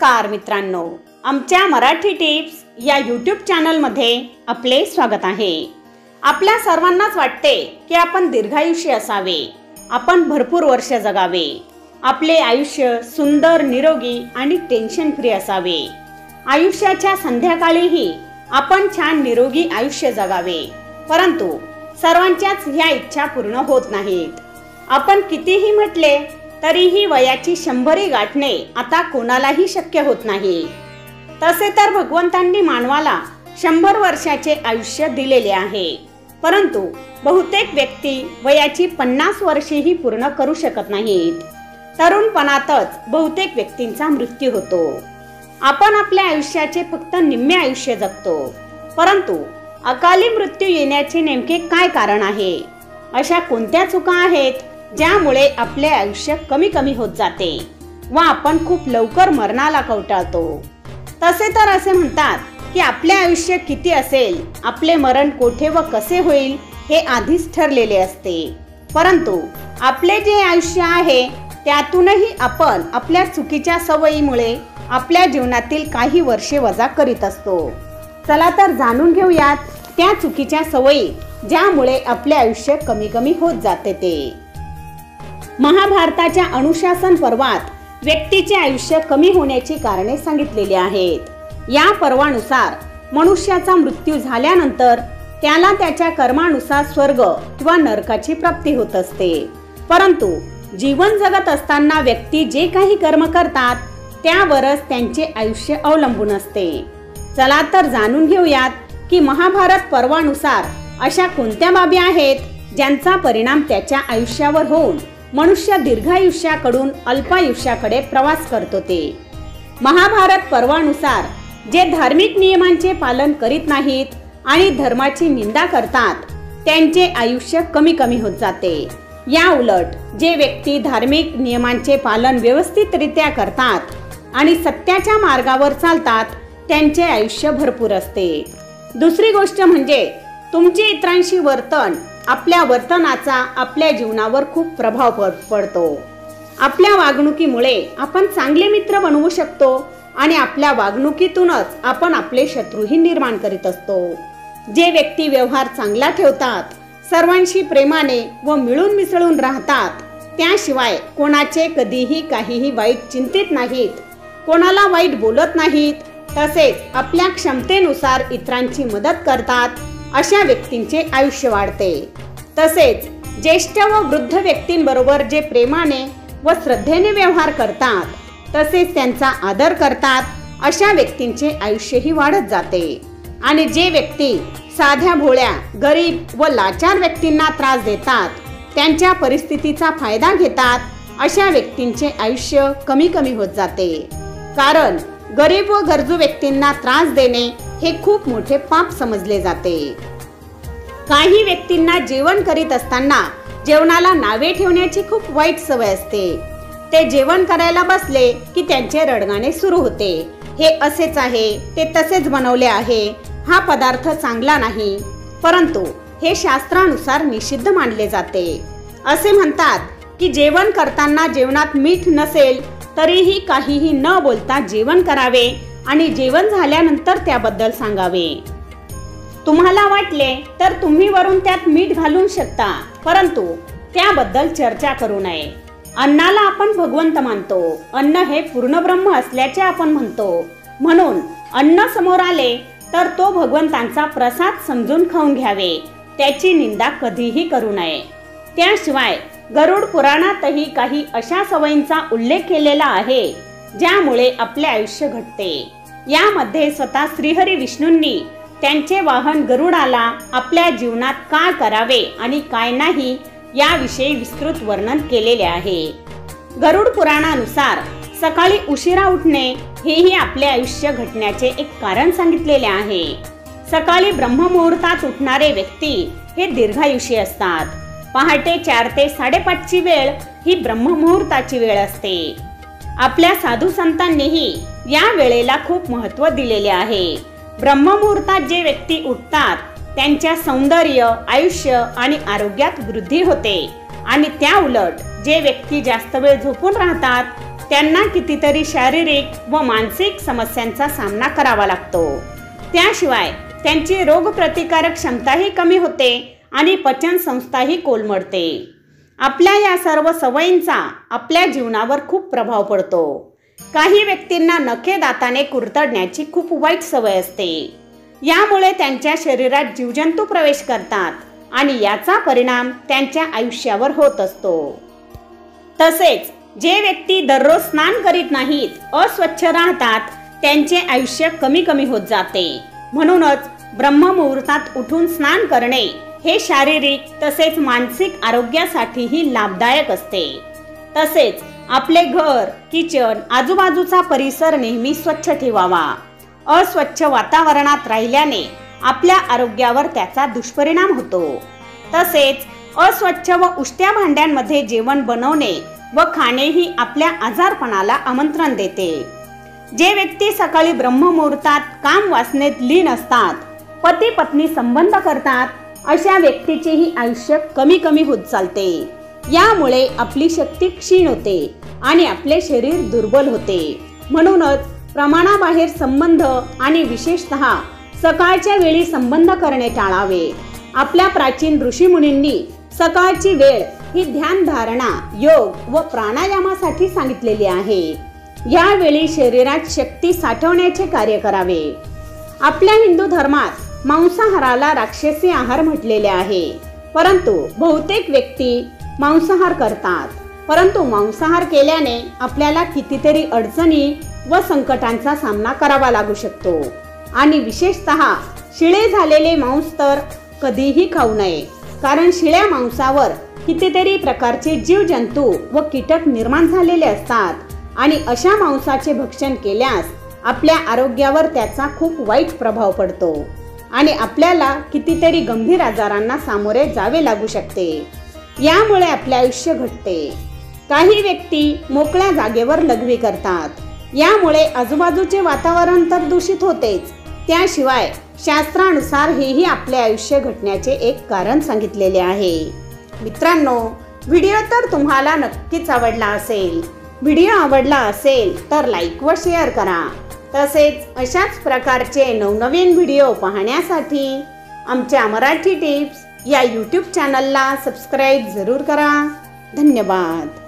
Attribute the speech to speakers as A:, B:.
A: नमस्कार मित्रांनो, आमच्या मराठी टिप्स या यूट्यूब चॅनलमध्ये आपले स्वागत आहे। आपल्या सर्वांनाच वाटते की आपण दीर्घायुष्य असावे, आपण भरपूर वर्ष जगावे, आपले आयुष्य सुंदर, निरोगी आणि टेन्शन फ्री असावे। आयुष्याच्या संध्याकाळीही आपण छान निरोगी आयुष्य जगावे, परंतु सर्वांच्याच ह्या इच्छा पूर्ण होत नाहीत। आपण कितीही म्हटले तरीही वयाची 100 गाठणे आता कोणालाही शक्य होत नाही। तसे तर भगवंतांनी मानवाला 100 वर्षाचे आयुष्य दिलेले आहे, परंतु बहुतेक व्यक्ती वयाची 50 वर्षेही पूर्ण करू शकत नाहीत। तरुणपणातच बहुतेक व्यक्तींचा मृत्यू होतो। आपण आपल्या आयुष्याचे फक्त निम्मे आयुष्य जगतो, परंतु अकाली मृत्यू येण्याचे नेमके काय कारण आहे? अशा कोणत्या चुका आहेत ज्यामुळे आपले आयुष्य कमी कमी होत जाते व आपण खूप लवकर मरणाला कवटाळतो? तसे तर असे म्हणतात की आपले आयुष्य किती असेल, आपले मरण कोठे व कसे होईल हे आधीच ठरलेले असते, परंतु आपले जे आयुष्य आहे त्यातूनही आपण आपल्या चुकीच्या सवयीमुळे आपल्या जीवनातील काही वर्षे वजा करीत असतो। चला तर जाणून घेऊयात त्या चुकीच्या सवयी ज्यामुळे आपले आयुष्य कमी कमी होत जाते ते। महाभारताच्या अनुशासन पर्वात व्यक्तीचे आयुष्य कमी होण्याची कारणे सांगितलेली आहेत। या पर्वानुसार मनुष्याचा मृत्यू झाल्यानंतर त्याला त्याच्या कर्मानुसार स्वर्ग किंवा नरकाची प्राप्ती होत असते, परंतु जीवन जगत असताना व्यक्ती जे काही कर्म करतात त्यावरच त्यांचे आयुष्य अवलंबून असते। चला तर जाणून घेऊयात की महाभारत पर्वानुसार अशा कोणत्या बाबी आहेत ज्यांचा परिणाम त्याच्या आयुष्यावर होऊन मनुष्य दीर्घायुष्याकडून अल्पायुष्याकडे प्रवास करतो ते। महाभारत पर्वानुसार जे धार्मिक नियमांचे पालन करीत नाहीत आणि धर्माची निंदा करतात त्यांचे आयुष्य कमी कमी होत जाते। या उलट जे व्यक्ती धार्मिक नियमांचे पालन व्यवस्थितरित्या करतात आणि सत्याच्या मार्गावर चालतात त्यांचे आयुष्य भरपूर असते। दुसरी गोष्ट म्हणजे तुमचे इतरांशी वर्तन, आपल्या वर्तनाचा आपल्या जीवनावर खूप प्रभाव पडतो। आपल्या वागणुकीमुळे आपण चांगले मित्र बनवू शकतो आणि आपल्या वागणुकीतूनच आपण आपले शत्रूही निर्माण करीत असतो। जे व्यक्ती व्यवहार चांगला ठेवतात, सर्वांशी प्रेमाने व मिळून मिसळून राहतात, त्याशिवाय कोणाचे कधीही काहीही वाईट चिंतित नाहीत, कोणाला वाईट बोलत नाहीत, तसेच आपल्या क्षमतेनुसार इतरांची मदत करतात, अशा व्यक्तींचे आयुष्य वाढते। तसेच ज्येष्ठ व वृद्ध व्यक्तींबरोबर जे प्रेमाने व श्रद्धेने व्यवहार करतात, तसेच त्यांचा आदर करतात, अशा व्यक्तींचे आयुष्यही वाढत जाते। आणि जे व्यक्ती साध्या भोळ्या, गरीब व लाचार व्यक्तींना त्रास देतात, त्यांच्या परिस्थितीचा फायदा घेतात, अशा व्यक्तींचे आयुष्य कमी कमी होत जाते। कारण गरीब व गरजू व्यक्तींना त्रास देणे हे खूप मोठे पाप समजले जाते। काही व्यक्तींना जेवण करीत असताना जेवणाला नावे ठेवण्याची खूप वाईट सवय असते। ते जेवण करायला बसले की त्यांचे रडगाणे सुरू होते, हे असेच आहे, ते तसेच बनवले आहे, हा पदार्थ चांगला नाही, परंतु हे शास्त्रानुसार निषिद्ध मानले जाते। असे म्हणतात की जेवण करताना जेवणात मीठ नसेल तरीही काहीही न बोलता जेवण करावे आणि जेवण झाल्यानंतर त्याबद्दल सांगावे। तुम्हाला वाटले तर तुम्ही वरून त्यात मीठ घालून शकता, परंतु त्याबद्दल चर्चा करू नये। अन्नाला आपण भगवंत मानतो, अन्न हे पूर्ण ब्रह्म असल्याचे आपण म्हणतो, म्हणून अन्न समोर आले तर तो भगवंतांचा प्रसाद समजून खाऊन घ्यावे, त्याची निंदा कधीही करू नये। त्याशिवाय गरुड पुराणातही काही अशा सवयींचा उल्लेख केलेला आहे ज्यामुळे आपले आयुष्य घटते। यामध्ये स्वतः श्रीहरी विष्णूंनी त्यांचे वाहन गरुडाला आपल्या जीवनात काय करावे आणि काय नाही याविषयी विस्तृत वर्णन केलेले आहे। गरुड पुराणानुसार सकाळी उशिरा उठणे हेही आपले आयुष्य घटण्याचे एक कारण सांगितलेले आहे। सकाळी ब्रह्ममुहूर्तात उठणारे व्यक्ती हे दीर्घायुषी असतात। पहाटे 4 ते 5:30ची वेळ ही ब्रह्ममुहूर्ताची वेळ असते। आपल्या साधू संतांनीही या वेळेला खूप महत्त्व दिलेले आहे। ब्रह्ममुहूर्तात जे व्यक्ती उठतात त्यांच्या सौंदर्य, आयुष्य आणि आरोग्यात वृद्धी होते आणि त्या उलट जे व्यक्ती जास्त वेळ झोपून राहतात त्यांना कितीतरी शारीरिक व मानसिक समस्यांचा सामना करावा लागतो। त्याशिवाय त्यांची रोगप्रतिकारक क्षमताही कमी होते आणि पचन संस्थाही कोलमडते। आपल्या या सर्व सवयींचा आपल्या जीवनावर खूप प्रभाव पडतो। काही व्यक्तींना नखे दाताने कुरतडण्याची खूप वाईट सवय असते। यामुळे त्यांच्या शरीरात जीवजंतू प्रवेश करतात आणि याचा परिणाम त्यांच्या आयुष्यावर होत असतो। तसेच जे व्यक्ती दररोज स्नान करीत नाहीत, अस्वच्छ राहतात, त्यांचे आयुष्य कमी कमी होत जाते। म्हणूनच ब्रह्ममुहूर्तात उठून स्नान करणे हे शारीरिक तसेच मानसिक आरोग्यासाठीही लाभदायक असते। तसेच आपले घर, किचन, आजूबाजूचा परिसर नेहमी स्वच्छ ठेवावा। अस्वच्छ वातावरणात राहिल्याने आपल्या आरोग्यावर त्याचा दुष्परिणाम होतो। तसेच अस्वच्छ व उष्ट्या भांड्यांमध्ये जेवण बनवणे व खाणेही आपल्या आजारपणाला आमंत्रण देते। जे व्यक्ती सकाळी ब्रह्ममुहूर्तात काम वासनेत लीन असतात, पती पत्नी संबंध करतात, अशा व्यक्तीचेही आयुष्य कमी कमी होत चालते। यामुळे आपली शक्ती क्षीण होते आणि आपले शरीर दुर्बल होते। म्हणूनच प्रमाणाबाहेर संबंध आणि विशेषतः सकाळच्या वेळी संबंध करणे टाळावे। आपल्या प्राचीन ऋषीमुनींनी सकाळची वेळ ही ध्यान धारणा, योग व प्राणायामासाठी सांगितलेली आहे। यावेळी शरीरात शक्ती साठवण्याचे कार्य करावे। आपल्या हिंदू धर्मात मांसाहाराला राक्षसी आहार म्हटलेले आहे, परंतु बहुतेक व्यक्ती मांसाहार करतात। परंतु मांसाहार केल्याने आपल्याला कितीतरी अडचणी व संकटांचा सामना करावा लागू शकतो आणि विशेषतः शिळे झालेले मांस तर कधीही खाऊ नये, कारण शिळ्या मांसावर कितीतरी प्रकारचे जीवजंतू व कीटक निर्माण झालेले असतात आणि अशा मांसाचे भक्षण केल्यास आपल्या आरोग्यावर त्याचा खूप वाईट प्रभाव पडतो आणि आपल्याला कितीतरी गंभीर आजारांना सामोरे जावे लागू शकते। यामुळे आपले आयुष्य घटते। काही व्यक्ती मोकळ्या जागेवर लघवी करतात, यामुळे आजूबाजूचे वातावरण तर दूषित होतेच, त्याशिवाय शास्त्रानुसार हेही आपले आयुष्य घटण्याचे एक कारण सांगितलेले आहे। मित्रांनो, व्हिडिओ तर तुम्हाला नक्कीच आवडला असेल। व्हिडिओ आवडला असेल तर लाईक व शेअर करा। तसेच अशाच प्रकारचे नवनवीन व्हिडिओ पाहण्यासाठी आमच्या मराठी टिप्स या यूट्यूब चॅनलला सबस्क्राईब जरूर करा। धन्यवाद।